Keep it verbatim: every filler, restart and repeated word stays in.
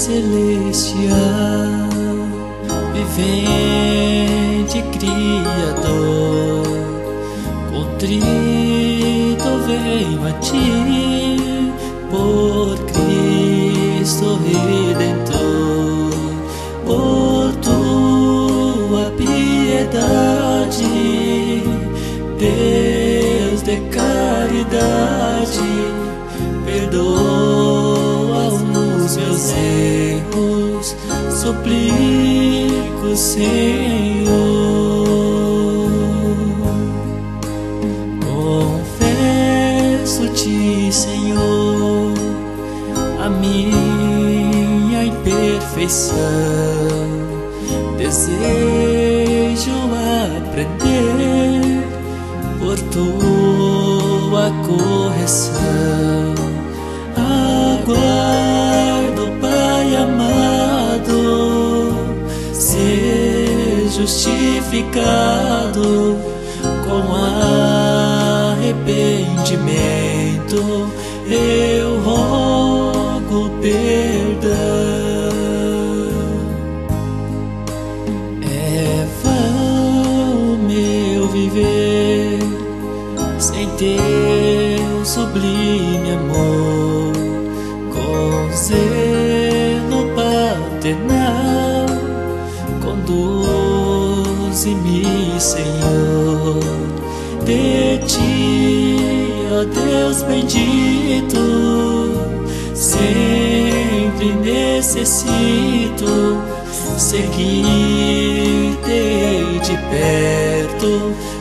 celestial, vivente Criador, contrito venho a ti, por Cristo Redentor, por tua piedade, Deus de caridade, perdoa os meus erros, suplico, Senhor. Confesso-te, Senhor, a minha imperfeição, desejo aprender por tua correção. Aguardo, Pai amado, ser justificado com arrependimento. Eu rogo perdão. É vão o meu viver sem teu sublime amor, com zelo paternal, conduze-me, Senhor. De ti, ó Deus bendito, sempre necessito seguir-te de perto.